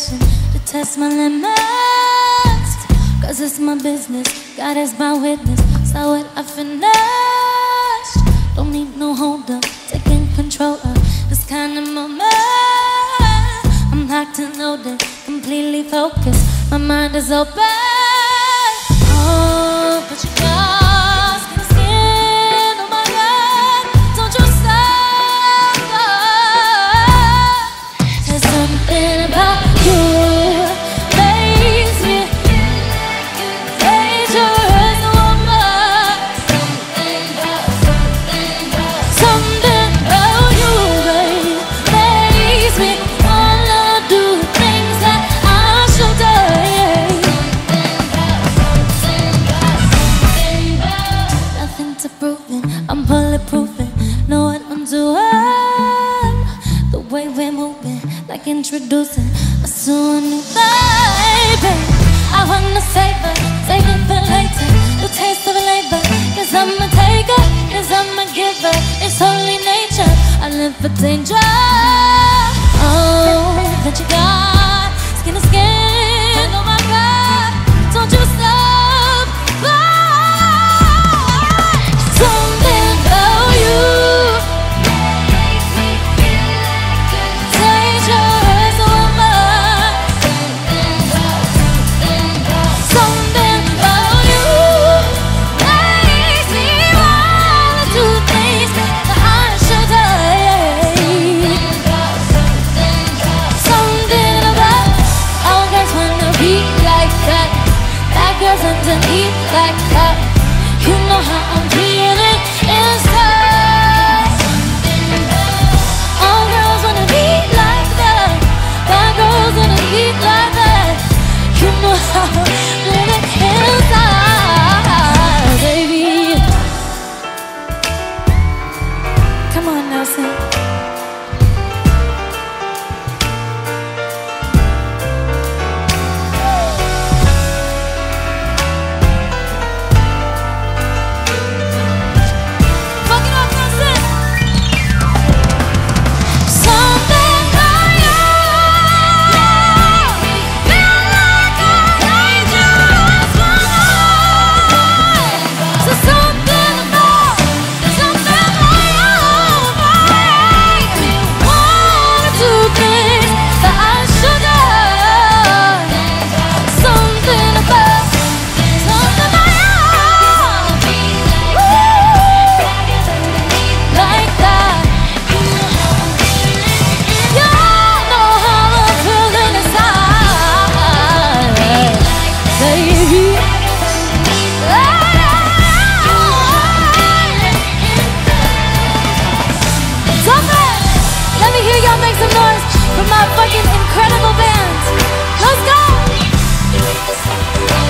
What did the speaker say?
passion to test my limits. Cause it's my business, God is my witness. So what I finished. Don't need no hold up, taking control of this kind of moment. I'm locked and loaded, completely focused. My mind is open. Oh, but you got skin, oh my God. Don't you stop. There's something about you makes me dangerous, woman. Something about you, babe, makes me wanna do things that I should do. Nothing to prove it, I'm bulletproof it. Know what I'm doing. The way we're moving, like introducing us to a new baby. I wanna save it for later. The taste of labor, cause I'm a taker, cause I'm a giver. It's holy nature, I live for danger. Oh, that you got skin to skin, oh my God. Don't you stop. Something about you dangerous, woman. Something about you makes me wanna do things that I should do. Something about all girls wanna be like that. Bad girls underneath like that. You know how I'm feeling inside. All girls wanna be like that. Bad girls wanna be like that. You know how I'm feeling inside, baby. Come on now, sing. Fuck it up, now sing. Something about you feel like a dangerous woman. So something about you make me wanna do things that I should do. Something about you, like that. You know how I'm feeling inside, baby. Stop it! Let me hear y'all make some noise for my fucking incredible band. Let's go!